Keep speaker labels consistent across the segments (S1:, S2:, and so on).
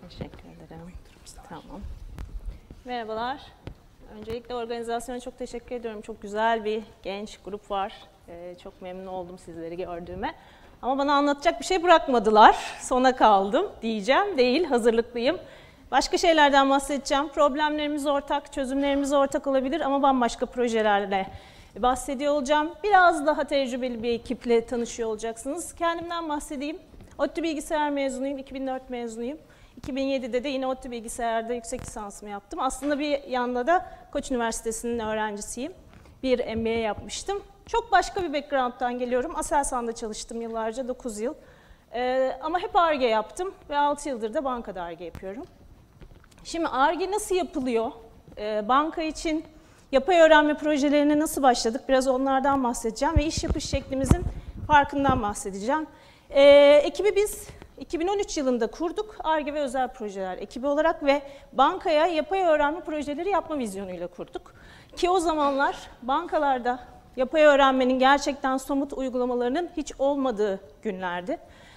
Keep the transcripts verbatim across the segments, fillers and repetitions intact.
S1: Teşekkür ederim. Tamam. Merhabalar. Öncelikle organizasyona çok teşekkür ediyorum. Çok güzel bir genç grup var. Ee, çok memnun oldum sizleri gördüğüme. Ama bana anlatacak bir şey bırakmadılar. Sona kaldım diyeceğim. Değil, hazırlıklıyım. Başka şeylerden bahsedeceğim. Problemlerimiz ortak, çözümlerimiz ortak olabilir ama bambaşka projelerle bahsediyor olacağım. Biraz daha tecrübeli bir ekiple tanışıyor olacaksınız. Kendimden bahsedeyim. ODTÜ Bilgisayar mezunuyum, iki bin dört mezunuyum. iki bin yedide de yine ODTÜ Bilgisayar'da yüksek lisansımı yaptım. Aslında bir yanda da Koç Üniversitesi'nin öğrencisiyim. Bir M B A yapmıştım. Çok başka bir background'dan geliyorum. Aselsan'da çalıştım yıllarca, dokuz yıl. Ee, ama hep Ar-Ge yaptım ve altı yıldır da bankada Ar-Ge yapıyorum. Şimdi Ar-Ge nasıl yapılıyor? Ee, banka için yapay öğrenme projelerine nasıl başladık? Biraz onlardan bahsedeceğim ve iş yapış şeklimizin farkından bahsedeceğim. Ee, ekibi biz iki bin on üç yılında kurduk. Ar-Ge ve özel projeler ekibi olarak ve bankaya yapay öğrenme projeleri yapma vizyonuyla kurduk. Ki o zamanlar bankalarda yapay öğrenmenin gerçekten somut uygulamalarının hiç olmadığı günlerdi.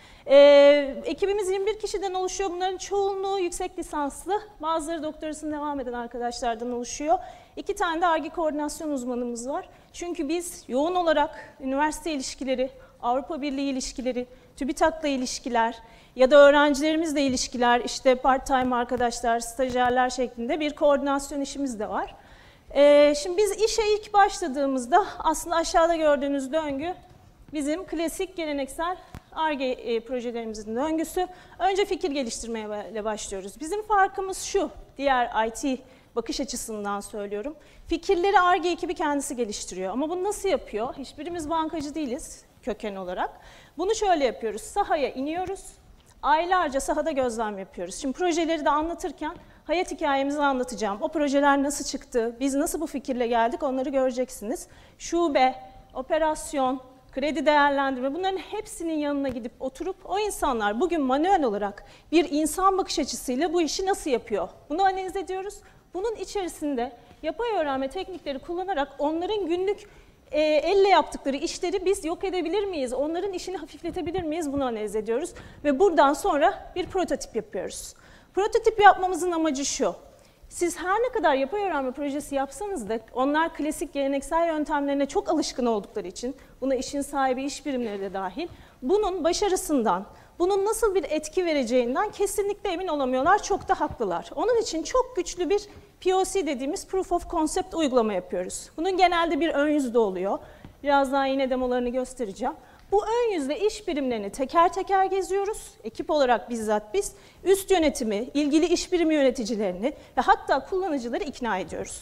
S1: Ee, ekibimiz yirmi bir kişiden oluşuyor. Bunların çoğunluğu yüksek lisanslı. Bazıları doktorasını devam eden arkadaşlardan oluşuyor. İki tane de Ar-Ge koordinasyon uzmanımız var. Çünkü biz yoğun olarak üniversite ilişkileri, Avrupa Birliği ilişkileri, TÜBİTAK'la ilişkiler ya da öğrencilerimizle ilişkiler, işte part-time arkadaşlar, stajyerler şeklinde bir koordinasyon işimiz de var. Ee, şimdi biz işe ilk başladığımızda aslında aşağıda gördüğünüz döngü bizim klasik geleneksel Ar-Ge e, projelerimizin döngüsü. Önce fikir geliştirmeye başlıyoruz. Bizim farkımız şu, diğer I T bakış açısından söylüyorum. Fikirleri Ar-Ge ekibi kendisi geliştiriyor. Ama bunu nasıl yapıyor? Hiçbirimiz bankacı değiliz köken olarak. Bunu şöyle yapıyoruz, sahaya iniyoruz, aylarca sahada gözlem yapıyoruz. Şimdi projeleri de anlatırken hayat hikayemizi anlatacağım. O projeler nasıl çıktı, biz nasıl bu fikirle geldik onları göreceksiniz. Şube, operasyon, kredi değerlendirme, bunların hepsinin yanına gidip oturup o insanlar bugün manuel olarak bir insan bakış açısıyla bu işi nasıl yapıyor? Bunu analiz ediyoruz. Bunun içerisinde yapay öğrenme teknikleri kullanarak onların günlük e, elle yaptıkları işleri biz yok edebilir miyiz? Onların işini hafifletebilir miyiz? Bunu analiz ediyoruz. Ve buradan sonra bir prototip yapıyoruz. Prototip yapmamızın amacı şu. Siz her ne kadar yapay öğrenme projesi yapsanız da onlar klasik geleneksel yöntemlerine çok alışkın oldukları için, buna işin sahibi iş birimleri de dahil, bunun başarısından, bunun nasıl bir etki vereceğinden kesinlikle emin olamıyorlar, çok da haklılar. Onun için çok güçlü bir P O C dediğimiz Proof of Concept uygulama yapıyoruz. Bunun genelde bir ön yüzde oluyor. Birazdan yine demolarını göstereceğim. Bu ön yüzde iş birimlerini teker teker geziyoruz. Ekip olarak bizzat biz üst yönetimi, ilgili iş birimi yöneticilerini ve hatta kullanıcıları ikna ediyoruz.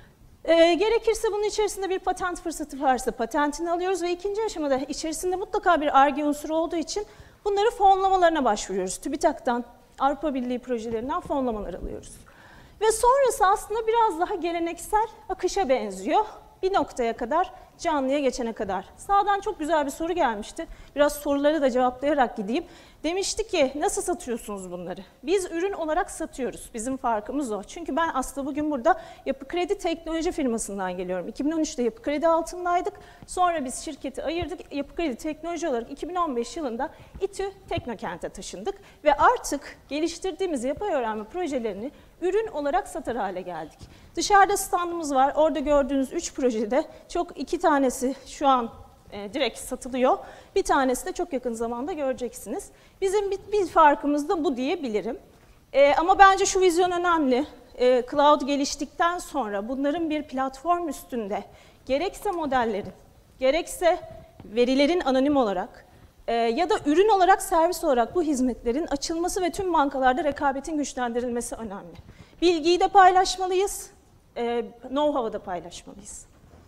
S1: E, gerekirse bunun içerisinde bir patent fırsatı varsa patentini alıyoruz ve ikinci aşamada içerisinde mutlaka bir Ar-Ge unsuru olduğu için bunları fonlamalarına başvuruyoruz. TÜBİTAK'tan, Avrupa Birliği projelerinden fonlamalar alıyoruz. Ve sonrası aslında biraz daha geleneksel akışa benziyor. Bir noktaya kadar, canlıya geçene kadar. Sağdan çok güzel bir soru gelmişti. Biraz soruları da cevaplayarak gideyim. Demişti ki, nasıl satıyorsunuz bunları? Biz ürün olarak satıyoruz. Bizim farkımız o. Çünkü ben aslında bugün burada Yapı Kredi Teknoloji firmasından geliyorum. iki bin on üçte Yapı Kredi altındaydık. Sonra biz şirketi ayırdık. Yapı Kredi Teknoloji olarak iki bin on beş yılında İTÜ Teknokent'e taşındık. Ve artık geliştirdiğimiz yapay öğrenme projelerini ürün olarak satar hale geldik. Dışarıda standımız var. Orada gördüğünüz üç projede çok iki tanesi şu an e, direkt satılıyor. Bir tanesi de çok yakın zamanda göreceksiniz. Bizim bir, bir farkımız da bu diyebilirim. E, ama bence şu vizyon önemli. E, cloud geliştikten sonra bunların bir platform üstünde gerekse modellerin, gerekse verilerin anonim olarak e, ya da ürün olarak, servis olarak bu hizmetlerin açılması ve tüm bankalarda rekabetin güçlendirilmesi önemli. Bilgiyi de paylaşmalıyız, e, know-how'ı da paylaşmalıyız.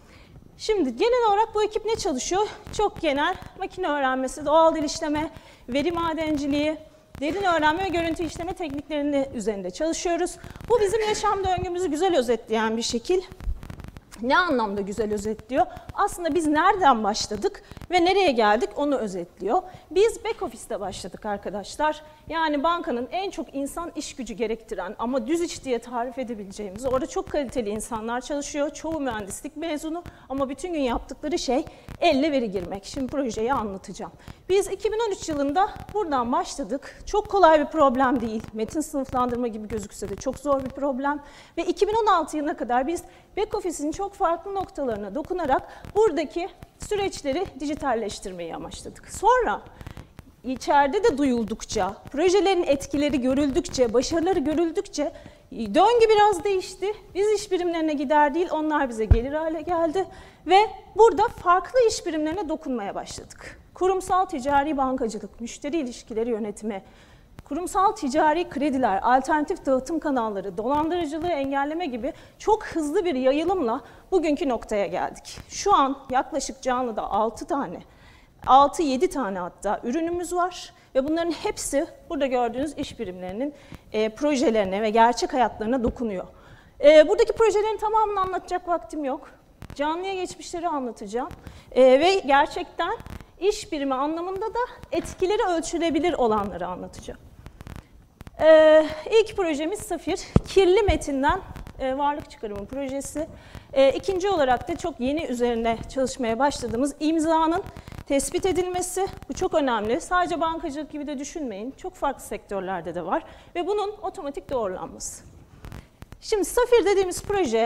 S1: Şimdi genel olarak bu ekip ne çalışıyor? Çok genel makine öğrenmesi, doğal dil işleme, veri madenciliği, derin öğrenme ve görüntü işleme tekniklerini üzerinde çalışıyoruz. Bu bizim yaşam döngümüzü güzel özetleyen bir şekil. Ne anlamda güzel özetliyor? Aslında biz nereden başladık ve nereye geldik onu özetliyor. Biz back office'te başladık arkadaşlar. Yani bankanın en çok insan iş gücü gerektiren ama düz iş diye tarif edebileceğimiz, orada çok kaliteli insanlar çalışıyor. Çoğu mühendislik mezunu ama bütün gün yaptıkları şey elle veri girmek. Şimdi projeyi anlatacağım. Biz iki bin on üç yılında buradan başladık. Çok kolay bir problem değil. Metin sınıflandırma gibi gözükse de çok zor bir problem. Ve iki bin on altı yılına kadar biz back office'in çok farklı noktalarına dokunarak buradaki süreçleri dijitalleştirmeyi amaçladık. Sonra içeride de duyuldukça, projelerin etkileri görüldükçe, başarıları görüldükçe döngü biraz değişti. Biz iş birimlerine gider değil, onlar bize gelir hale geldi. Ve burada farklı iş birimlerine dokunmaya başladık. Kurumsal ticari bankacılık, müşteri ilişkileri yönetimi, kurumsal ticari krediler, alternatif dağıtım kanalları, dolandırıcılığı engelleme gibi çok hızlı bir yayılımla bugünkü noktaya geldik. Şu an yaklaşık canlıda altı tane, altı yedi tane hatta ürünümüz var ve bunların hepsi burada gördüğünüz iş birimlerinin e, projelerine ve gerçek hayatlarına dokunuyor. E, buradaki projelerin tamamını anlatacak vaktim yok. Canlıya geçmişleri anlatacağım e, ve gerçekten iş birimi anlamında da etkileri ölçülebilir olanları anlatacağım. Ee, ilk projemiz Safir, kirli metinden e, varlık çıkarımı projesi. E, ikinci olarak da çok yeni üzerine çalışmaya başladığımız imzanın tespit edilmesi. Bu çok önemli. Sadece bankacılık gibi de düşünmeyin. Çok farklı sektörlerde de var ve bunun otomatik doğrulanması. Şimdi Safir dediğimiz proje,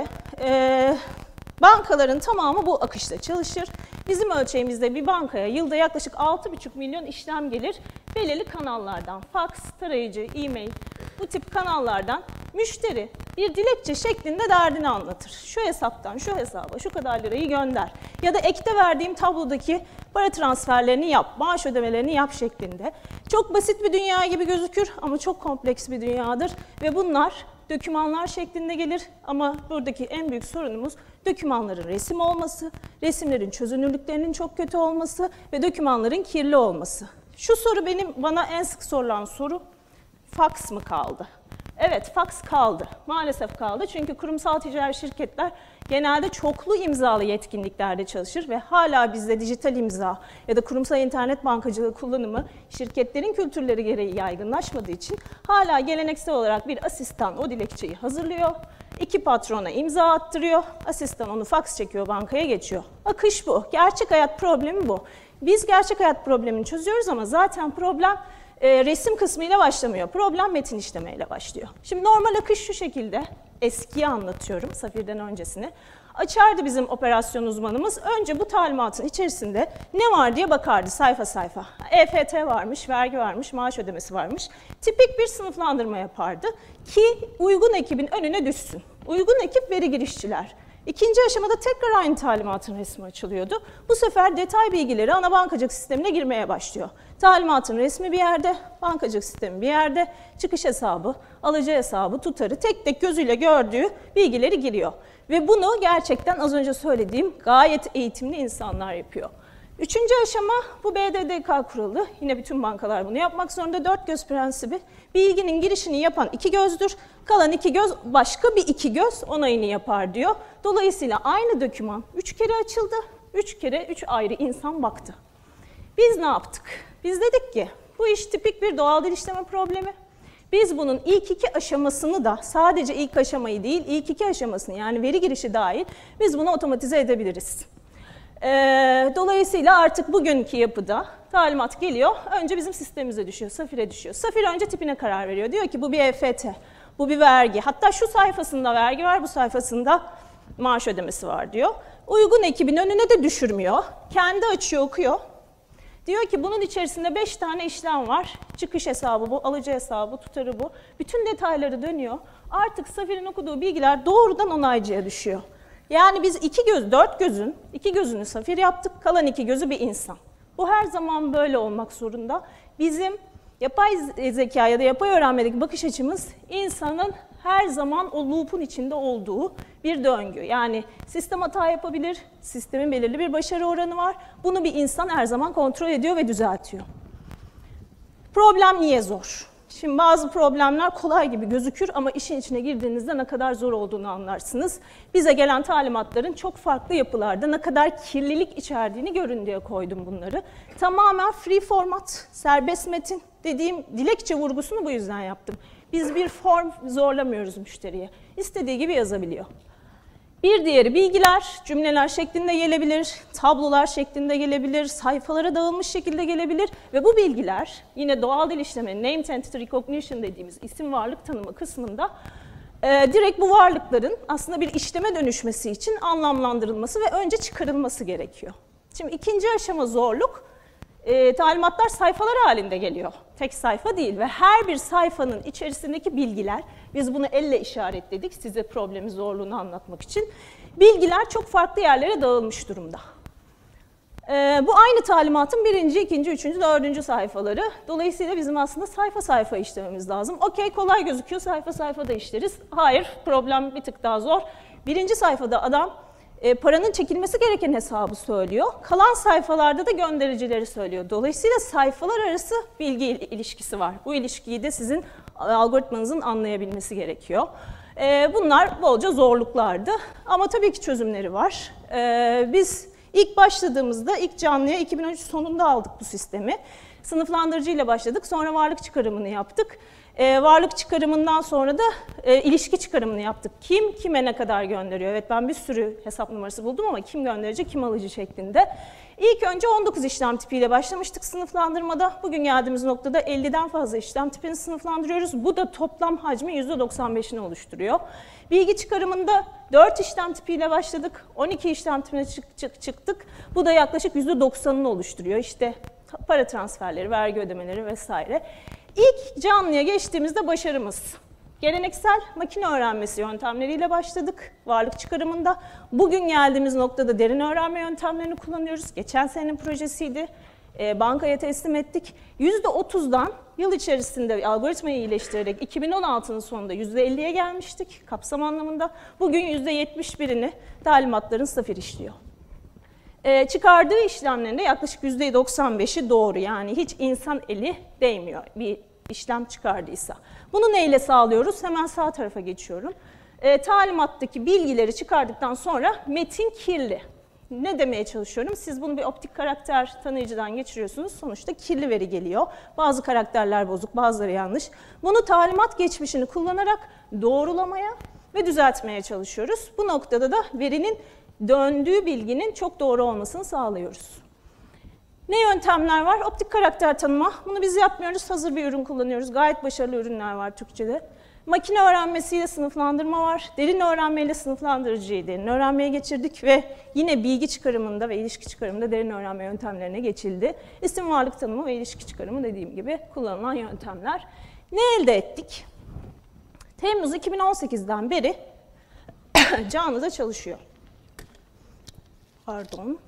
S1: e, bankaların tamamı bu akışta çalışır. Bizim ölçeğimizde bir bankaya yılda yaklaşık altı buçuk milyon işlem gelir. Belirli kanallardan, fax, tarayıcı, e-mail, bu tip kanallardan müşteri bir dilekçe şeklinde derdini anlatır. Şu hesaptan şu hesaba şu kadar lirayı gönder. Ya da ekte verdiğim tablodaki para transferlerini yap, maaş ödemelerini yap şeklinde. Çok basit bir dünya gibi gözükür ama çok kompleks bir dünyadır. Ve bunlar dokümanlar şeklinde gelir ama buradaki en büyük sorunumuz dokümanların resim olması, resimlerin çözünürlüklerinin çok kötü olması ve dokümanların kirli olması. Şu soru benim bana en sık sorulan soru, fax mı kaldı? Evet, fax kaldı. Maalesef kaldı çünkü kurumsal ticari şirketler genelde çoklu imzalı yetkinliklerde çalışır ve hala bizde dijital imza ya da kurumsal internet bankacılığı kullanımı şirketlerin kültürleri gereği yaygınlaşmadığı için hala geleneksel olarak bir asistan o dilekçeyi hazırlıyor, iki patrona imza attırıyor, asistan onu fax çekiyor, bankaya geçiyor. Akış bu. Gerçek hayat problemi bu. Biz gerçek hayat problemini çözüyoruz ama zaten problem e, resim kısmıyla başlamıyor. Problem metin işlemeyle başlıyor. Şimdi normal akış şu şekilde. Eskiyi anlatıyorum, Safir'den öncesini. Açardı bizim operasyon uzmanımız. Önce bu talimatın içerisinde ne var diye bakardı sayfa sayfa. E F T varmış, vergi varmış, maaş ödemesi varmış. Tipik bir sınıflandırma yapardı ki uygun ekibin önüne düşsün. Uygun ekip veri girişçiler. İkinci aşamada tekrar aynı talimatın resmi açılıyordu. Bu sefer detay bilgileri ana bankacılık sistemine girmeye başlıyor. Talimatın resmi bir yerde, bankacılık sistemi bir yerde, çıkış hesabı, alıcı hesabı, tutarı tek tek gözüyle gördüğü bilgileri giriyor. Ve bunu gerçekten az önce söylediğim gayet eğitimli insanlar yapıyor. Üçüncü aşama bu B D D K kuralı. Yine bütün bankalar bunu yapmak zorunda. Dört göz prensibi. Bilginin girişini yapan iki gözdür. Kalan iki göz başka bir iki göz onayını yapar diyor. Dolayısıyla aynı doküman üç kere açıldı. Üç kere üç ayrı insan baktı. Biz ne yaptık? Biz dedik ki bu iş tipik bir doğal dil işleme problemi. Biz bunun ilk iki aşamasını da sadece ilk aşamayı değil ilk iki aşamasını yani veri girişi dahil biz bunu otomatize edebiliriz. Ee, dolayısıyla artık bugünkü yapıda talimat geliyor, önce bizim sistemimize düşüyor, Safir'e düşüyor. Safir önce tipine karar veriyor. Diyor ki bu bir E F T, bu bir vergi. Hatta şu sayfasında vergi var, bu sayfasında maaş ödemesi var diyor. Uygun ekibin önüne de düşürmüyor. Kendi açıyor, okuyor. Diyor ki bunun içerisinde beş tane işlem var. Çıkış hesabı bu, alıcı hesabı, tutarı bu. Bütün detayları dönüyor. Artık Safir'in okuduğu bilgiler doğrudan onaycıya düşüyor. Yani biz iki göz, dört gözün, iki gözünü Safir yaptık, kalan iki gözü bir insan. Bu her zaman böyle olmak zorunda. Bizim yapay zeka ya da yapay öğrenmedeki bakış açımız insanın her zaman o loop'un içinde olduğu bir döngü. Yani sistem hata yapabilir, sistemin belirli bir başarı oranı var. Bunu bir insan her zaman kontrol ediyor ve düzeltiyor. Problem niye zor? Şimdi bazı problemler kolay gibi gözükür ama işin içine girdiğinizde ne kadar zor olduğunu anlarsınız. Bize gelen talimatların çok farklı yapılarda ne kadar kirlilik içerdiğini görün diye koydum bunları. Tamamen free format, serbest metin dediğim dilekçe vurgusunu bu yüzden yaptım. Biz bir form zorlamıyoruz müşteriye. İstediği gibi yazabiliyor. Bir diğeri bilgiler, cümleler şeklinde gelebilir, tablolar şeklinde gelebilir, sayfalara dağılmış şekilde gelebilir ve bu bilgiler yine doğal dil işlemi, name entity recognition dediğimiz isim varlık tanımı kısmında e, direkt bu varlıkların aslında bir işleme dönüşmesi için anlamlandırılması ve önce çıkarılması gerekiyor. Şimdi ikinci aşama zorluk, e, talimatlar sayfalar halinde geliyor. Tek sayfa değil ve her bir sayfanın içerisindeki bilgiler, biz bunu elle işaretledik size problemin zorluğunu anlatmak için. Bilgiler çok farklı yerlere dağılmış durumda. Ee, bu aynı talimatın birinci, ikinci, üçüncü, dördüncü sayfaları. Dolayısıyla bizim aslında sayfa sayfa işlememiz lazım. Okey, kolay gözüküyor, sayfa sayfa da işleriz. Hayır, problem bir tık daha zor. Birinci sayfada adam e, paranın çekilmesi gereken hesabı söylüyor. Kalan sayfalarda da göndericileri söylüyor. Dolayısıyla sayfalar arası bilgi ilişkisi var. Bu ilişkiyi de sizin algoritmanızın anlayabilmesi gerekiyor. E, bunlar bolca zorluklardı ama tabii ki çözümleri var. E, biz ilk başladığımızda ilk canlıya iki bin on üç sonunda aldık bu sistemi. Sınıflandırıcı ile başladık, sonra varlık çıkarımını yaptık. E, varlık çıkarımından sonra da e, ilişki çıkarımını yaptık. Kim kime ne kadar gönderiyor? Evet, ben bir sürü hesap numarası buldum ama kim gönderici, kim alıcı şeklinde. İlk önce on dokuz işlem tipiyle başlamıştık sınıflandırmada. Bugün geldiğimiz noktada elliden fazla işlem tipini sınıflandırıyoruz. Bu da toplam hacmi yüzde doksan beşini oluşturuyor. Bilgi çıkarımında dört işlem tipiyle başladık. on iki işlem tipine çık, çık, çıktık. Bu da yaklaşık yüzde doksanını oluşturuyor. İşte para transferleri, vergi ödemeleri vesaire. İlk canlıya geçtiğimizde başarımız. Geleneksel makine öğrenmesi yöntemleriyle başladık varlık çıkarımında. Bugün geldiğimiz noktada derin öğrenme yöntemlerini kullanıyoruz. Geçen senenin projesiydi. E, bankaya teslim ettik. yüzde otuzdan yıl içerisinde algoritmayı iyileştirerek iki bin on altının sonunda yüzde elliye gelmiştik kapsam anlamında. Bugün yüzde yetmiş birini talimatların Safir işliyor. E, çıkardığı işlemlerinde yaklaşık yüzde doksan beşi doğru, yani hiç insan eli değmiyor bir işlem çıkardıysa. Bunu neyle sağlıyoruz? Hemen sağ tarafa geçiyorum. E, talimattaki bilgileri çıkardıktan sonra metin kirli. Ne demeye çalışıyorum? Siz bunu bir optik karakter tanıyıcıdan geçiriyorsunuz. Sonuçta kirli veri geliyor. Bazı karakterler bozuk, bazıları yanlış. Bunu talimat geçmişini kullanarak doğrulamaya ve düzeltmeye çalışıyoruz. Bu noktada da verinin döndüğü bilginin çok doğru olmasını sağlıyoruz. Ne yöntemler var? Optik karakter tanıma. Bunu biz yapmıyoruz. Hazır bir ürün kullanıyoruz. Gayet başarılı ürünler var Türkçe'de. Makine öğrenmesiyle sınıflandırma var. Derin öğrenmeyle sınıflandırıcıyı derin öğrenmeye geçirdik ve yine bilgi çıkarımında ve ilişki çıkarımında derin öğrenme yöntemlerine geçildi. İsim varlık tanımı ve ilişki çıkarımı dediğim gibi kullanılan yöntemler. Ne elde ettik? Temmuz iki bin on sekizden beri canlıda çalışıyor. Pardon.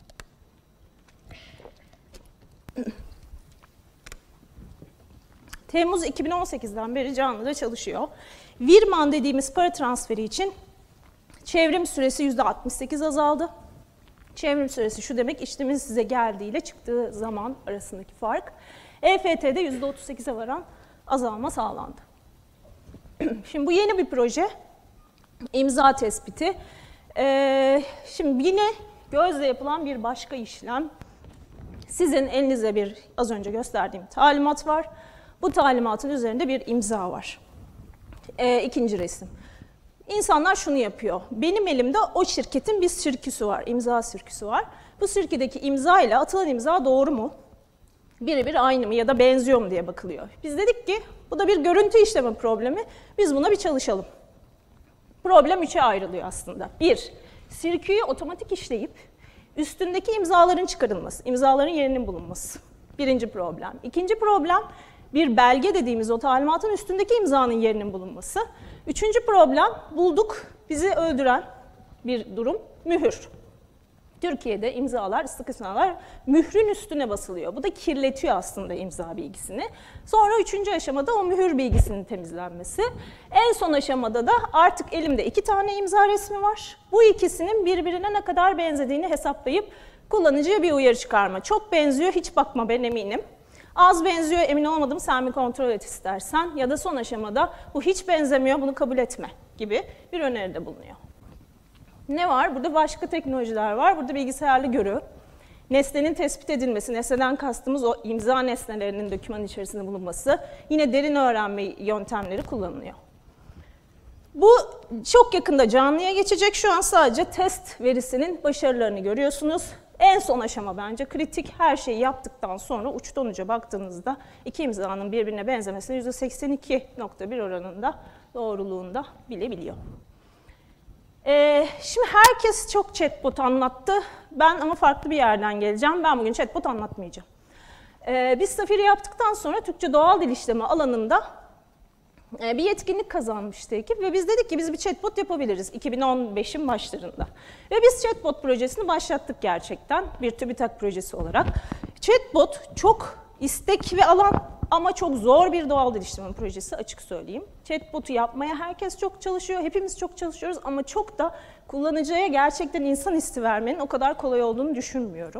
S1: Temmuz iki bin on sekizden beri canlıda çalışıyor. Virman dediğimiz para transferi için çevrim süresi yüzde altmış sekiz azaldı. Çevrim süresi şu demek, işlemin size geldiğiyle çıktığı zaman arasındaki fark. E F T'de yüzde otuz sekize varan azalma sağlandı. Şimdi bu yeni bir proje. İmza tespiti. Ee, şimdi yine gözle yapılan bir başka işlem. Sizin elinizde bir az önce gösterdiğim talimat var. Bu talimatın üzerinde bir imza var. Ee, ikinci resim. İnsanlar şunu yapıyor. Benim elimde o şirketin bir sirküsü var, imza sirküsü var. Bu sirkedeki imza ile atılan imza doğru mu? Birebir aynı mı ya da benziyor mu diye bakılıyor. Biz dedik ki bu da bir görüntü işleme problemi. Biz buna bir çalışalım. Problem üçe ayrılıyor aslında. Bir, sirküyü otomatik işleyip üstündeki imzaların çıkarılması, imzaların yerinin bulunması. Birinci problem. İkinci problem, bir belge dediğimiz o talimatın üstündeki imzanın yerinin bulunması. Üçüncü problem, bulduk, bizi öldüren bir durum, mühür. Türkiye'de imzalar, ıslık imzalar mührün üstüne basılıyor. Bu da kirletiyor aslında imza bilgisini. Sonra üçüncü aşamada o mühür bilgisinin temizlenmesi. En son aşamada da artık elimde iki tane imza resmi var. Bu ikisinin birbirine ne kadar benzediğini hesaplayıp kullanıcıya bir uyarı çıkarma. Çok benziyor, hiç bakma, ben eminim. Az benziyor, emin olmadım, sen bir kontrol et istersen. Ya da son aşamada bu hiç benzemiyor, bunu kabul etme gibi bir öneride bulunuyor. Ne var? Burada başka teknolojiler var. Burada bilgisayarlı görü. Nesnenin tespit edilmesi, nesneden kastımız o imza nesnelerinin dokümanın içerisinde bulunması. Yine derin öğrenme yöntemleri kullanılıyor. Bu çok yakında canlıya geçecek. Şu an sadece test verisinin başarılarını görüyorsunuz. En son aşama bence kritik. Her şeyi yaptıktan sonra uçtan uca baktığınızda iki imzanın birbirine benzemesini yüzde seksen iki nokta bir oranında doğruluğunda bilebiliyor. Ee, şimdi herkes çok chatbot anlattı. Ben ama farklı bir yerden geleceğim. Ben bugün chatbot anlatmayacağım. Ee, biz Safiri yaptıktan sonra Türkçe doğal dil işleme alanında bir yetkinlik kazanmıştı ekip ve biz dedik ki biz bir chatbot yapabiliriz iki bin on beşin başlarında. Ve biz chatbot projesini başlattık gerçekten bir TÜBİTAK projesi olarak. Chatbot çok istek ve alan ama çok zor bir doğal dil işleme projesi, açık söyleyeyim. Chatbot'u yapmaya herkes çok çalışıyor, hepimiz çok çalışıyoruz ama çok da kullanıcıya gerçekten insan hissi vermenin o kadar kolay olduğunu düşünmüyorum.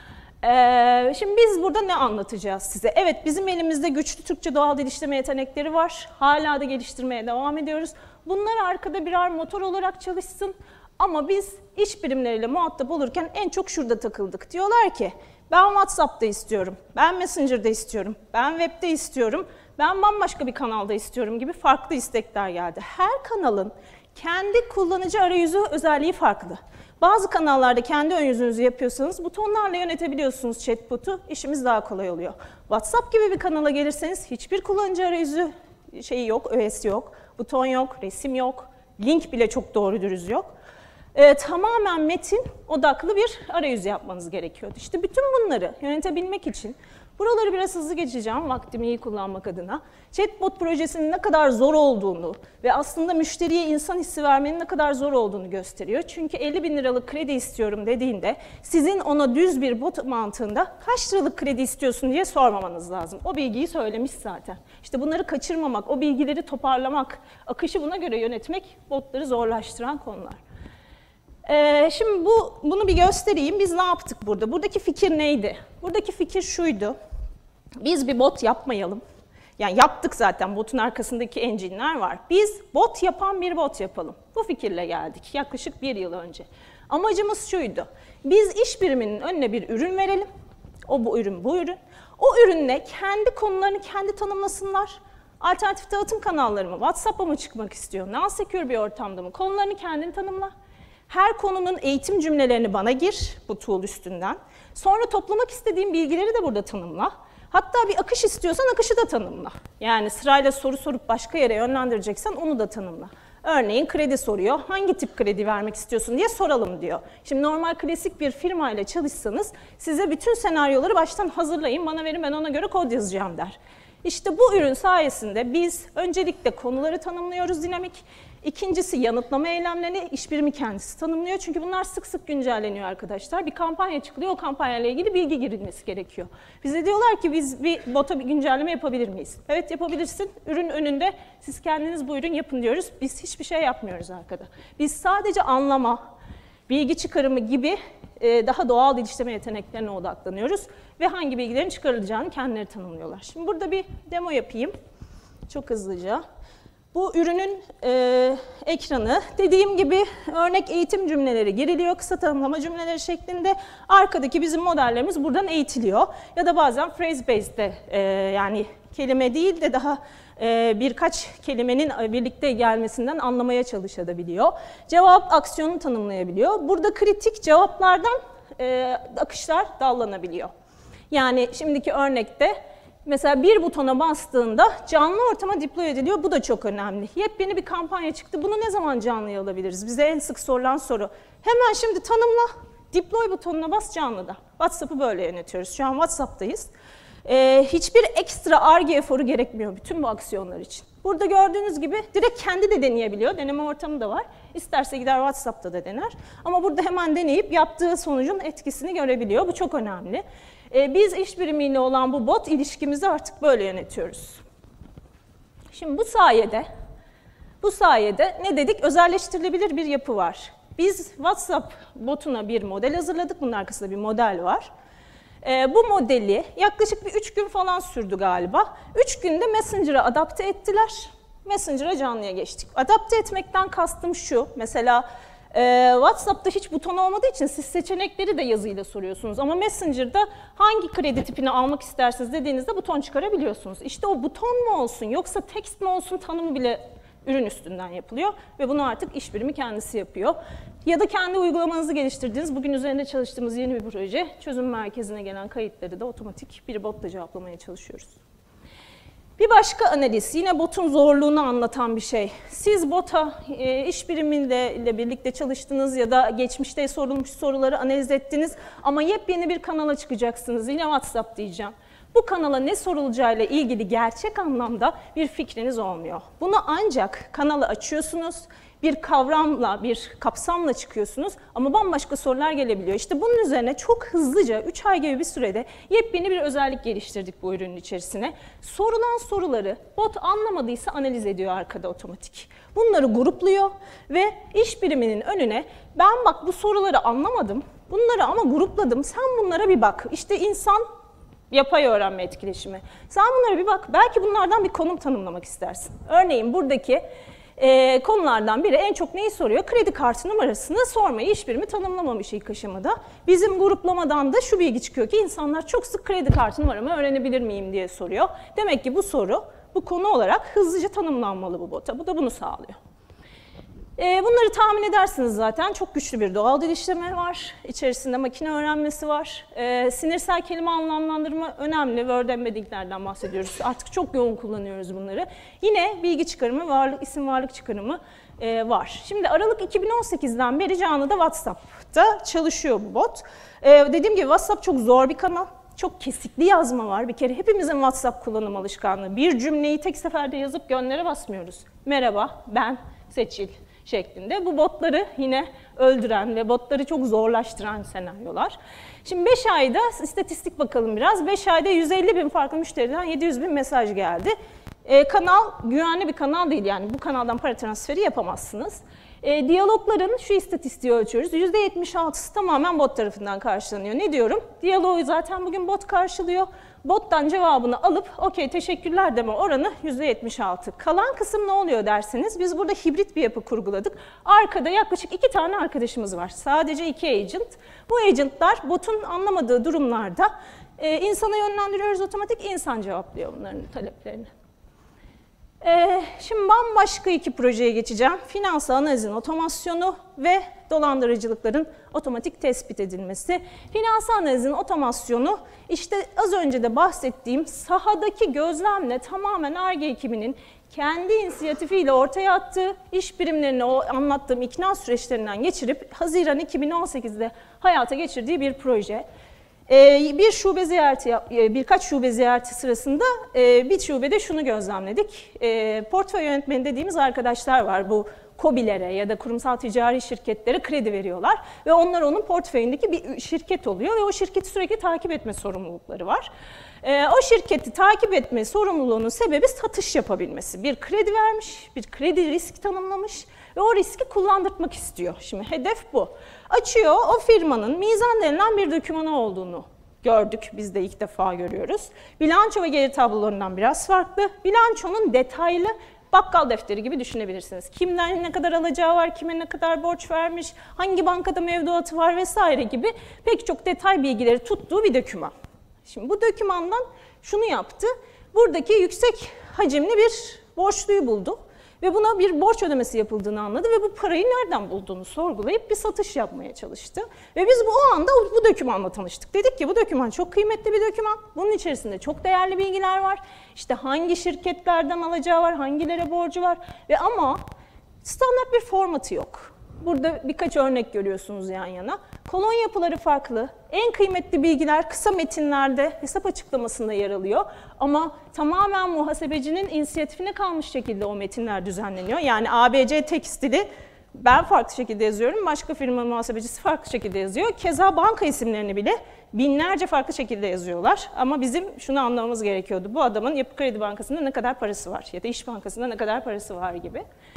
S1: Ee, şimdi biz burada ne anlatacağız size? Evet, bizim elimizde güçlü Türkçe doğal dil işleme yetenekleri var. Hala da geliştirmeye devam ediyoruz. Bunlar arkada birer motor olarak çalışsın. Ama biz iş birimleriyle muhatap olurken en çok şurada takıldık. Diyorlar ki ben WhatsApp'ta istiyorum, ben Messenger'da istiyorum, ben web'de istiyorum, ben bambaşka bir kanalda istiyorum gibi farklı istekler geldi. Her kanalın kendi kullanıcı arayüzü özelliği farklı. Bazı kanallarda kendi ön yüzünüzü yapıyorsanız butonlarla yönetebiliyorsunuz chatbot'u, işimiz daha kolay oluyor. WhatsApp gibi bir kanala gelirseniz hiçbir kullanıcı arayüzü şeyi yok, öğesi yok, buton yok, resim yok, link bile çok doğru dürüst yok. Ee, tamamen metin odaklı bir arayüzü yapmanız gerekiyordu. İşte bütün bunları yönetebilmek için buraları biraz hızlı geçeceğim vaktimi iyi kullanmak adına. Chatbot projesinin ne kadar zor olduğunu ve aslında müşteriye insan hissi vermenin ne kadar zor olduğunu gösteriyor. Çünkü elli bin liralık kredi istiyorum dediğinde sizin ona düz bir bot mantığında kaç liralık kredi istiyorsun diye sormamanız lazım. O bilgiyi söylemiş zaten. İşte bunları kaçırmamak, o bilgileri toparlamak, akışı buna göre yönetmek botları zorlaştıran konular. Ee, şimdi bu, bunu bir göstereyim. Biz ne yaptık burada? Buradaki fikir neydi? Buradaki fikir şuydu. Biz bir bot yapmayalım. Yani yaptık zaten. Botun arkasındaki engine'ler var. Biz bot yapan bir bot yapalım. Bu fikirle geldik yaklaşık bir yıl önce. Amacımız şuydu. Biz iş biriminin önüne bir ürün verelim. O bu ürün, bu ürün. O ürünle kendi konularını kendi tanımlasınlar. Alternatif dağıtım kanalları mı? WhatsApp'a mı çıkmak istiyor? Non-secure bir ortamda mı? Konularını kendini tanımla. Her konunun eğitim cümlelerini bana gir bu tool üstünden. Sonra toplamak istediğim bilgileri de burada tanımla. Hatta bir akış istiyorsan akışı da tanımla. Yani sırayla soru sorup başka yere yönlendireceksen onu da tanımla. Örneğin kredi soruyor. Hangi tip kredi vermek istiyorsun diye soralım diyor. Şimdi normal klasik bir firma ile çalışsanız size bütün senaryoları baştan hazırlayın, bana verin, ben ona göre kod yazacağım der. İşte bu ürün sayesinde biz öncelikle konuları tanımlıyoruz dinamik. İkincisi yanıtlama eylemlerini iş birimi kendisi tanımlıyor. Çünkü bunlar sık sık güncelleniyor arkadaşlar. Bir kampanya çıkılıyor, o kampanyayla ilgili bilgi girilmesi gerekiyor. Bize diyorlar ki biz bir bota bir güncelleme yapabilir miyiz? Evet, yapabilirsin. Ürün önünde, siz kendiniz bu ürün yapın diyoruz. Biz hiçbir şey yapmıyoruz arkada. Biz sadece anlama, bilgi çıkarımı gibi daha doğal dil işleme yeteneklerine odaklanıyoruz. Ve hangi bilgilerin çıkarılacağını kendileri tanımlıyorlar. Şimdi burada bir demo yapayım. Çok hızlıca. Bu ürünün e, ekranı, dediğim gibi örnek eğitim cümleleri giriliyor, kısa tanımlama cümleleri şeklinde. Arkadaki bizim modellerimiz buradan eğitiliyor. Ya da bazen phrase based'de e, yani kelime değil de daha e, birkaç kelimenin birlikte gelmesinden anlamaya çalışabiliyor. Cevap aksiyonu tanımlayabiliyor. Burada kritik cevaplardan e, akışlar dallanabiliyor. Yani şimdiki örnekte mesela bir butona bastığında canlı ortama deploy ediliyor. Bu da çok önemli. Yepyeni bir kampanya çıktı. Bunu ne zaman canlıya alabiliriz? Bize en sık sorulan soru. Hemen şimdi tanımla, deploy butonuna bas canlıda. WhatsApp'ı böyle yönetiyoruz. Şu an WhatsApp'tayız. Ee, hiçbir ekstra Ar-Ge eforu gerekmiyor bütün bu aksiyonlar için. Burada gördüğünüz gibi direkt kendi de deneyebiliyor. Deneme ortamı da var. İsterse gider WhatsApp'ta da dener. Ama burada hemen deneyip yaptığı sonucun etkisini görebiliyor. Bu çok önemli. Biz iş birimiyle olan bu bot ilişkimizi artık böyle yönetiyoruz. Şimdi bu sayede, bu sayede ne dedik? Özelleştirilebilir bir yapı var. Biz WhatsApp botuna bir model hazırladık. Bunun arkasında bir model var. E, bu modeli yaklaşık bir üç gün falan sürdü galiba. üç günde Messenger'a adapte ettiler. Messenger'a canlıya geçtik. Adapte etmekten kastım şu, mesela e, WhatsApp'ta hiç buton olmadığı için siz seçenekleri de yazıyla soruyorsunuz. Ama Messenger'da hangi kredi tipini almak istersiniz dediğinizde buton çıkarabiliyorsunuz. İşte o buton mu olsun yoksa text mi olsun tanımı bile ürün üstünden yapılıyor ve bunu artık iş birimi kendisi yapıyor. Ya da kendi uygulamanızı geliştirdiğiniz, bugün üzerinde çalıştığımız yeni bir proje, çözüm merkezine gelen kayıtları da otomatik bir botla cevaplamaya çalışıyoruz. Bir başka analiz, yine botun zorluğunu anlatan bir şey. Siz bota e, iş birimiyle ile birlikte çalıştınız ya da geçmişte sorulmuş soruları analiz ettiniz ama yepyeni bir kanala çıkacaksınız. Yine WhatsApp diyeceğim. Bu kanala ne sorulacağıyla ilgili gerçek anlamda bir fikriniz olmuyor. Bunu ancak kanalı açıyorsunuz, bir kavramla, bir kapsamla çıkıyorsunuz ama bambaşka sorular gelebiliyor. İşte bunun üzerine çok hızlıca üç ay gibi bir sürede yepyeni bir özellik geliştirdik bu ürünün içerisine. Sorulan soruları bot anlamadıysa analiz ediyor arkada otomatik. Bunları grupluyor ve iş biriminin önüne ben bak bu soruları anlamadım, bunları ama grupladım, sen bunlara bir bak. İşte insan yapay öğrenme etkileşimi. Sen bunlara bir bak, belki bunlardan bir konum tanımlamak istersin. Örneğin buradaki e, konulardan biri en çok neyi soruyor? Kredi kartı numarasını sormayı iş birimi tanımlamamış ilk aşamada. Bizim gruplamadan da şu bilgi çıkıyor ki insanlar çok sık kredi kartı numaramı öğrenebilir miyim diye soruyor. Demek ki bu soru, bu konu olarak hızlıca tanımlanmalı bu bota. Bu da bunu sağlıyor. Bunları tahmin edersiniz zaten. Çok güçlü bir doğal dil işleme var. İçerisinde makine öğrenmesi var. Ee, sinirsel kelime anlamlandırma önemli. Word embedding'lerden bahsediyoruz. Artık çok yoğun kullanıyoruz bunları. Yine bilgi çıkarımı, varlık, isim varlık çıkarımı e, var. Şimdi Aralık iki bin on sekizden beri canlıda WhatsApp'ta çalışıyor bu bot. Ee, dediğim gibi WhatsApp çok zor bir kanal. Çok kesikli yazma var. Bir kere hepimizin WhatsApp kullanım alışkanlığı. Bir cümleyi tek seferde yazıp göndere basmıyoruz. Merhaba, ben Seçil şeklinde. Bu botları yine öldüren ve botları çok zorlaştıran senaryolar. Şimdi beş ayda istatistik bakalım biraz. beş ayda yüz elli bin farklı müşteriden yedi yüz bin mesaj geldi. Ee, kanal güvenli bir kanal değil, yani bu kanaldan para transferi yapamazsınız. E, diyalogların şu istatistiği ölçüyoruz. yüzde yetmiş altısı tamamen bot tarafından karşılanıyor. Ne diyorum? Diyaloğu zaten bugün bot karşılıyor. Bottan cevabını alıp okey teşekkürler deme oranı yüzde yetmiş altı. Kalan kısım ne oluyor derseniz biz burada hibrit bir yapı kurguladık. Arkada yaklaşık iki tane arkadaşımız var. Sadece iki agent. Bu agentlar botun anlamadığı durumlarda e, insana yönlendiriyoruz otomatik, insan cevaplıyor bunların taleplerini. Ee, şimdi bambaşka iki projeye geçeceğim. Finansal analizin otomasyonu ve dolandırıcılıkların otomatik tespit edilmesi. Finansal analizin otomasyonu işte az önce de bahsettiğim sahadaki gözlemle tamamen Ar-Ge ekibinin kendi inisiyatifiyle ortaya attığı, iş birimlerini o anlattığım ikna süreçlerinden geçirip Haziran iki bin on sekizde hayata geçirdiği bir proje. Bir şube ziyareti, birkaç şube ziyareti sırasında bir şubede şunu gözlemledik. Portföy yönetmeni dediğimiz arkadaşlar var. Bu KOBİ'lere ya da kurumsal ticari şirketlere kredi veriyorlar. Ve onlar onun portföyündeki bir şirket oluyor ve o şirketi sürekli takip etme sorumlulukları var. O şirketi takip etme sorumluluğunun sebebi satış yapabilmesi. Bir kredi vermiş, bir kredi riski tanımlamış ve o riski kullandırtmak istiyor. Şimdi hedef bu. Açıyor, o firmanın mizan denilen bir dokümanı olduğunu gördük. Biz de ilk defa görüyoruz. Bilanço ve gelir tablolarından biraz farklı. Bilançonun detaylı bakkal defteri gibi düşünebilirsiniz. Kimden ne kadar alacağı var, kime ne kadar borç vermiş, hangi bankada mevduatı var vesaire gibi pek çok detay bilgileri tuttuğu bir doküman. Şimdi bu dokümandan şunu yaptı. Buradaki yüksek hacimli bir borçluyu buldu. Ve buna bir borç ödemesi yapıldığını anladı ve bu parayı nereden bulduğunu sorgulayıp bir satış yapmaya çalıştı. Ve biz bu o anda bu dokümanla tanıştık. Dedik ki bu doküman çok kıymetli bir doküman. Bunun içerisinde çok değerli bilgiler var. İşte hangi şirketlerden alacağı var, hangilere borcu var. Ve ama standart bir formatı yok. Burada birkaç örnek görüyorsunuz yan yana. Kolon yapıları farklı. En kıymetli bilgiler kısa metinlerde hesap açıklamasında yer alıyor. Ama tamamen muhasebecinin inisiyatifine kalmış şekilde o metinler düzenleniyor. Yani A B C tekstili ben farklı şekilde yazıyorum, başka firma muhasebecisi farklı şekilde yazıyor. Keza banka isimlerini bile binlerce farklı şekilde yazıyorlar. Ama bizim şunu anlamamız gerekiyordu. Bu adamın Yapı Kredi Bankası'nda ne kadar parası var ya da İş Bankası'nda ne kadar parası var gibi.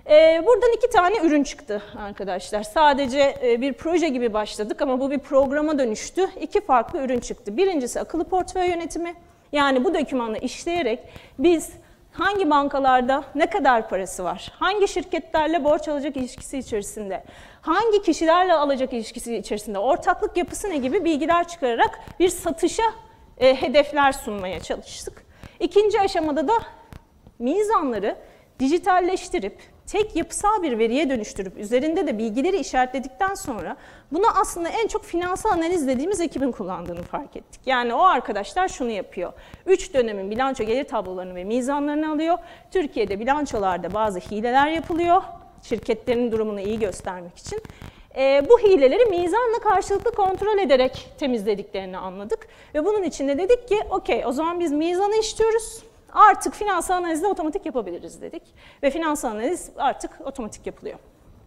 S1: Ee, buradan iki tane ürün çıktı arkadaşlar. Sadece e, bir proje gibi başladık ama bu bir programa dönüştü. İki farklı ürün çıktı. Birincisi akıllı portföy yönetimi. Yani bu dokümanla işleyerek biz hangi bankalarda ne kadar parası var, hangi şirketlerle borç alacak ilişkisi içerisinde, hangi kişilerle alacak ilişkisi içerisinde, ortaklık yapısı ne gibi bilgiler çıkararak bir satışa e, hedefler sunmaya çalıştık. İkinci aşamada da mizanları dijitalleştirip, tek yapısal bir veriye dönüştürüp, üzerinde de bilgileri işaretledikten sonra bunu aslında en çok finansal analiz dediğimiz ekibin kullandığını fark ettik. Yani o arkadaşlar şunu yapıyor. Üç dönemin bilanço gelir tablolarını ve mizanlarını alıyor. Türkiye'de bilançolarda bazı hileler yapılıyor. Şirketlerin durumunu iyi göstermek için. E, bu hileleri mizanla karşılıklı kontrol ederek temizlediklerini anladık. Ve bunun için de dedik ki, okey o zaman biz mizanı istiyoruz. Artık finansal analizi otomatik yapabiliriz dedik. Ve finansal analiz artık otomatik yapılıyor.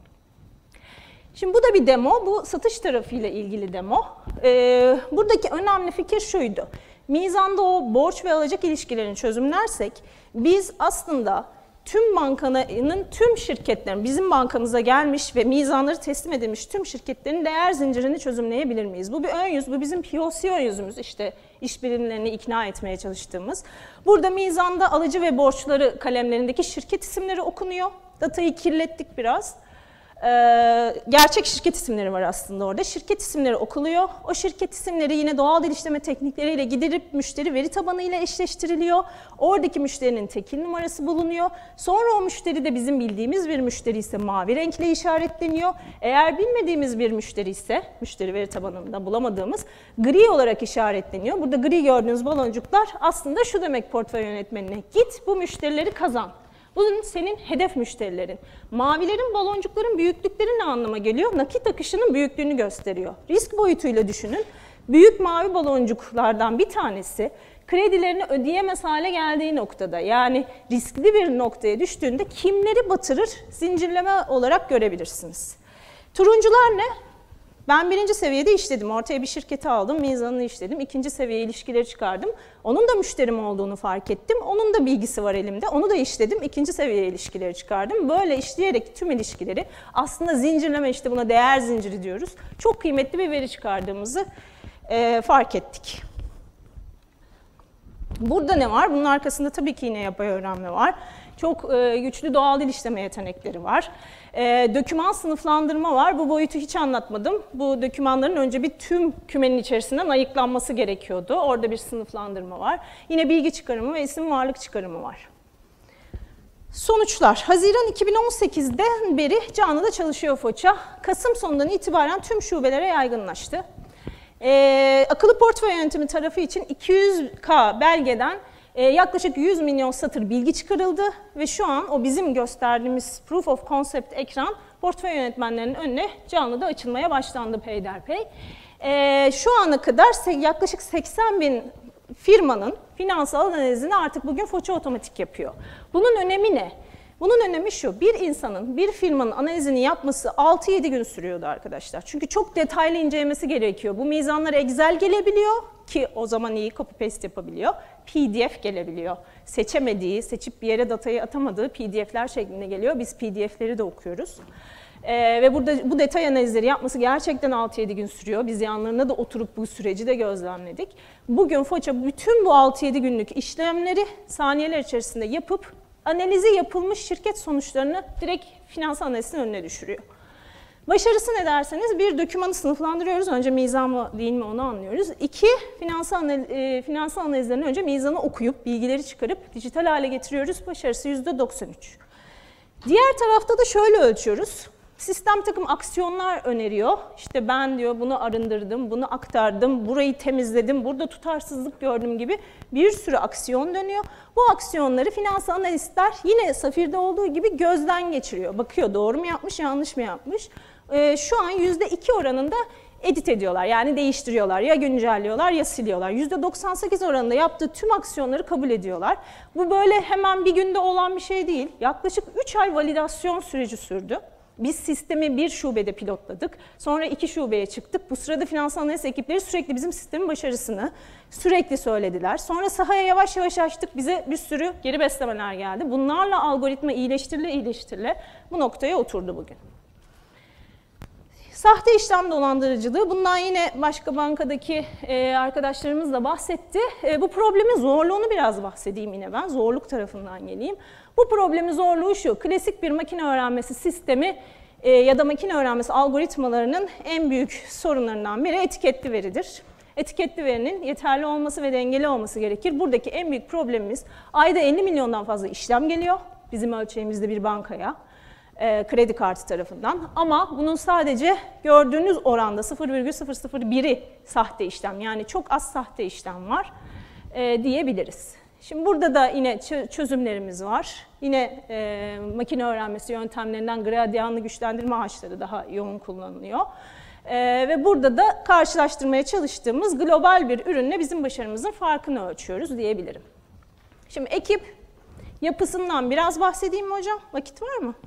S1: Şimdi bu da bir demo. Bu satış tarafıyla ilgili demo. Ee, buradaki önemli fikir şuydu. Mizanda o borç ve alacak ilişkilerini çözümlersek biz aslında tüm bankanın, tüm şirketlerin, bizim bankamıza gelmiş ve mizanları teslim edilmiş tüm şirketlerin değer zincirini çözümleyebilir miyiz? Bu bir ön yüz, bu bizim P O C ön yüzümüz, işte iş birimlerini ikna etmeye çalıştığımız. Burada mizanda alıcı ve borçları kalemlerindeki şirket isimleri okunuyor. Datayı kirlettik biraz. Ee, gerçek şirket isimleri var aslında orada. Şirket isimleri okuluyor. O şirket isimleri yine doğal dil işleme teknikleriyle gidirip müşteri veri tabanıyla eşleştiriliyor. Oradaki müşterinin tekil numarası bulunuyor. Sonra o müşteri de bizim bildiğimiz bir müşteri ise mavi renkle işaretleniyor. Eğer bilmediğimiz bir müşteri ise, müşteri veri tabanında bulamadığımız, gri olarak işaretleniyor. Burada gri gördüğünüz baloncuklar aslında şu demek portföy yönetmenine: git bu müşterileri kazan. Bunun senin hedef müşterilerin. Mavilerin, baloncukların büyüklükleri ne anlama geliyor? Nakit akışının büyüklüğünü gösteriyor. Risk boyutuyla düşünün. Büyük mavi baloncuklardan bir tanesi kredilerini ödeyemez hale geldiği noktada, yani riskli bir noktaya düştüğünde kimleri batırır zincirleme olarak görebilirsiniz. Turuncular ne? Ben birinci seviyede işledim. Ortaya bir şirketi aldım, mizanını işledim. İkinci seviye ilişkileri çıkardım. Onun da müşterim olduğunu fark ettim. Onun da bilgisi var elimde. Onu da işledim. İkinci seviye ilişkileri çıkardım. Böyle işleyerek tüm ilişkileri, aslında zincirleme, işte buna değer zinciri diyoruz, çok kıymetli bir veri çıkardığımızı e, fark ettik. Burada ne var? Bunun arkasında tabii ki yine yapay öğrenme var. Çok e, güçlü doğal dil işleme yetenekleri var. E, doküman sınıflandırma var. Bu boyutu hiç anlatmadım. Bu dokümanların önce bir tüm kümenin içerisinden ayıklanması gerekiyordu. Orada bir sınıflandırma var. Yine bilgi çıkarımı ve isim varlık çıkarımı var. Sonuçlar. Haziran iki bin on sekiz'den beri canlıda çalışıyor Foça. Kasım sonundan itibaren tüm şubelere yaygınlaştı. E, akıllı portföy yönetimi tarafı için iki yüz K belgeden e, yaklaşık yüz milyon satır bilgi çıkarıldı ve şu an o bizim gösterdiğimiz Proof of Concept ekran portföy yönetmenlerinin önüne canlıda açılmaya başlandı peyderpey. E, şu ana kadar yaklaşık seksen bin firmanın finansal analizini artık bugün Foça otomatik yapıyor. Bunun önemi ne? Bunun önemi şu: bir insanın, bir firmanın analizini yapması altı yedi gün sürüyordu arkadaşlar. Çünkü çok detaylı incelemesi gerekiyor. Bu mizanlar Excel gelebiliyor ki o zaman iyi copy paste yapabiliyor. P D F gelebiliyor. Seçemediği, seçip bir yere datayı atamadığı P D F'ler şeklinde geliyor. Biz P D F'leri de okuyoruz. Ee, ve burada bu detay analizleri yapması gerçekten altı yedi gün sürüyor. Biz yanlarına da oturup bu süreci de gözlemledik. Bugün Foça bütün bu altı yedi günlük işlemleri saniyeler içerisinde yapıp analizi yapılmış şirket sonuçlarını direkt finansal analizin önüne düşürüyor. Başarısı ne derseniz, bir, dokümanı sınıflandırıyoruz. Önce mizan mı değil mi onu anlıyoruz. İki, finansal, analiz, e, finansal analizlerini önce mizanı okuyup, bilgileri çıkarıp dijital hale getiriyoruz. Başarısı yüzde doksan üç. Diğer tarafta da şöyle ölçüyoruz. Sistem takım aksiyonlar öneriyor. İşte ben diyor bunu arındırdım, bunu aktardım, burayı temizledim, burada tutarsızlık gördüm gibi bir sürü aksiyon dönüyor. Bu aksiyonları finansal analistler yine Safir'de olduğu gibi gözden geçiriyor. Bakıyor doğru mu yapmış, yanlış mı yapmış. Ee, şu an yüzde iki oranında edit ediyorlar, yani değiştiriyorlar. Ya güncelliyorlar ya siliyorlar. yüzde doksan sekiz oranında yaptığı tüm aksiyonları kabul ediyorlar. Bu böyle hemen bir günde olan bir şey değil. Yaklaşık üç ay validasyon süreci sürdü. Biz sistemi bir şubede pilotladık. Sonra iki şubeye çıktık. Bu sırada finansal analiz ekipleri sürekli bizim sistemin başarısını sürekli söylediler. Sonra sahaya yavaş yavaş açtık. Bize bir sürü geri beslemeler geldi. Bunlarla algoritma iyileştirile iyileştirile bu noktaya oturdu bugün. Sahte işlem dolandırıcılığı, bundan yine başka bankadaki e, arkadaşlarımız da bahsetti. E, bu problemin zorluğunu biraz bahsedeyim yine ben, zorluk tarafından geleyim. Bu problemin zorluğu şu, klasik bir makine öğrenmesi sistemi e, ya da makine öğrenmesi algoritmalarının en büyük sorunlarından biri etiketli veridir. Etiketli verinin yeterli olması ve dengeli olması gerekir. Buradaki en büyük problemimiz, ayda elli milyondan fazla işlem geliyor bizim ölçeğimizde bir bankaya. Kredi kartı tarafından, ama bunun sadece gördüğünüz oranda sıfır virgül sıfır sıfır biri sahte işlem, yani çok az sahte işlem var e, diyebiliriz. Şimdi burada da yine çözümlerimiz var. Yine e, makine öğrenmesi yöntemlerinden gradyanlı güçlendirme ağaçları daha yoğun kullanılıyor. E, ve burada da karşılaştırmaya çalıştığımız global bir ürünle bizim başarımızın farkını ölçüyoruz diyebilirim. Şimdi ekip yapısından biraz bahsedeyim mi hocam? Vakit var mı?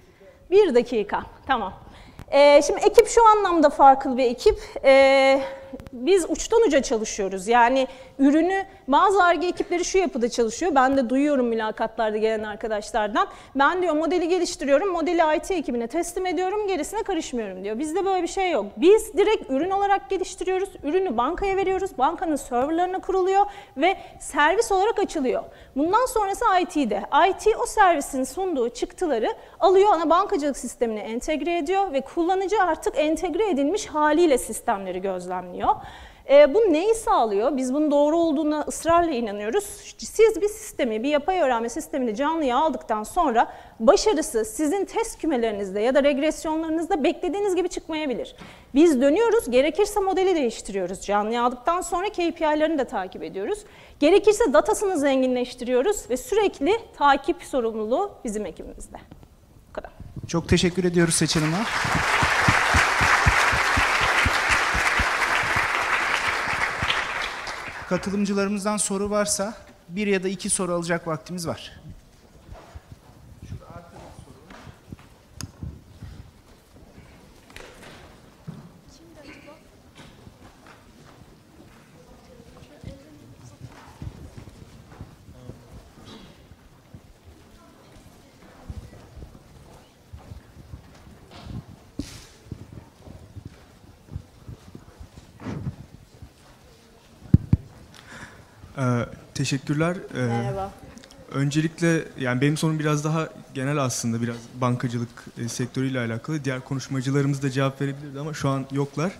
S1: Bir dakika, tamam. Ee, şimdi ekip şu anlamda farklı bir ekip. Ee, biz uçtan uca çalışıyoruz. Yani ürünü, bazı Ar-Ge ekipleri şu yapıda çalışıyor. Ben de duyuyorum mülakatlarda gelen arkadaşlardan. Ben diyor modeli geliştiriyorum, modeli I T ekibine teslim ediyorum, gerisine karışmıyorum diyor. Bizde böyle bir şey yok. Biz direkt ürün olarak geliştiriyoruz. Ürünü bankaya veriyoruz. Bankanın serverlarına kuruluyor ve servis olarak açılıyor. Bundan sonrası I T'de. I T o servisin sunduğu çıktıları alıyor, ana bankacılık sistemine entegre ediyor ve kullanıcı artık entegre edilmiş haliyle sistemleri gözlemliyor. E, bu neyi sağlıyor? Biz bunun doğru olduğuna ısrarla inanıyoruz. Siz bir sistemi, bir yapay öğrenme sistemini canlıya aldıktan sonra başarısı sizin test kümelerinizde ya da regresyonlarınızda beklediğiniz gibi çıkmayabilir. Biz dönüyoruz, gerekirse modeli değiştiriyoruz. Canlıya aldıktan sonra K P I'lerini de takip ediyoruz. Gerekirse datasını zenginleştiriyoruz ve sürekli takip sorumluluğu bizim ekibimizde. Bu kadar.
S2: Çok teşekkür ediyoruz Seçil Hanım'a. Katılımcılarımızdan soru varsa bir ya da iki soru alacak vaktimiz var.
S3: Ee, teşekkürler. Ee,
S1: Merhaba.
S3: Öncelikle yani benim sorum biraz daha genel aslında, biraz bankacılık e, sektörüyle alakalı. Diğer konuşmacılarımız da cevap verebilirdi ama şu an yoklar.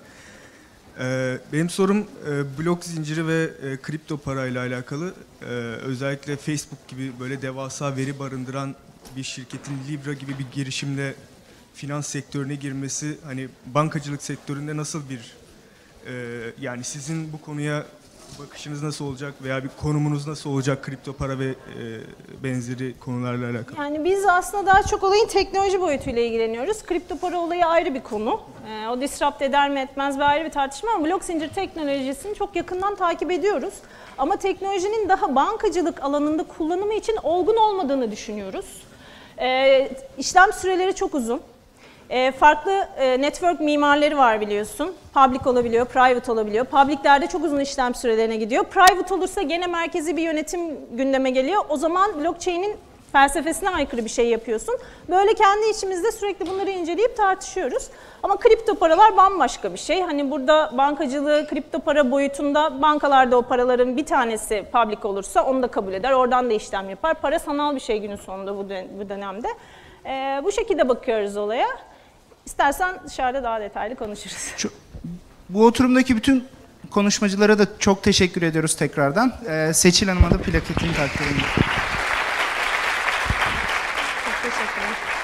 S3: Ee, benim sorum e, blok zinciri ve e, kripto parayla alakalı. Ee, özellikle Facebook gibi böyle devasa veri barındıran bir şirketin Libra gibi bir girişimle finans sektörüne girmesi, hani bankacılık sektöründe nasıl bir e, yani sizin bu konuya bakışınız nasıl olacak veya bir konumunuz nasıl olacak kripto para ve e, benzeri konularla alakalı?
S1: Yani biz aslında daha çok olayın teknoloji boyutuyla ilgileniyoruz. Kripto para olayı ayrı bir konu. E, o disrupt eder mi etmez mi ayrı bir tartışma, ama blok zincir teknolojisini çok yakından takip ediyoruz. Ama teknolojinin daha bankacılık alanında kullanımı için olgun olmadığını düşünüyoruz. E, işlem süreleri çok uzun. E, farklı e, network mimarları var biliyorsun. Public olabiliyor, private olabiliyor. Public'lerde çok uzun işlem sürelerine gidiyor. Private olursa gene merkezi bir yönetim gündeme geliyor. O zaman blockchain'in felsefesine aykırı bir şey yapıyorsun. Böyle kendi içimizde sürekli bunları inceleyip tartışıyoruz. Ama kripto paralar bambaşka bir şey. Hani burada bankacılığı kripto para boyutunda, bankalarda o paraların bir tanesi public olursa onu da kabul eder. Oradan da işlem yapar. Para sanal bir şey günün sonunda bu dönemde. E, bu şekilde bakıyoruz olaya. İstersen dışarıda daha detaylı konuşuruz.
S2: Şu, bu oturumdaki bütün konuşmacılara da çok teşekkür ediyoruz tekrardan. Ee, Seçil Hanım'a da plaketini takdim ediyoruz.
S1: Çok teşekkürler.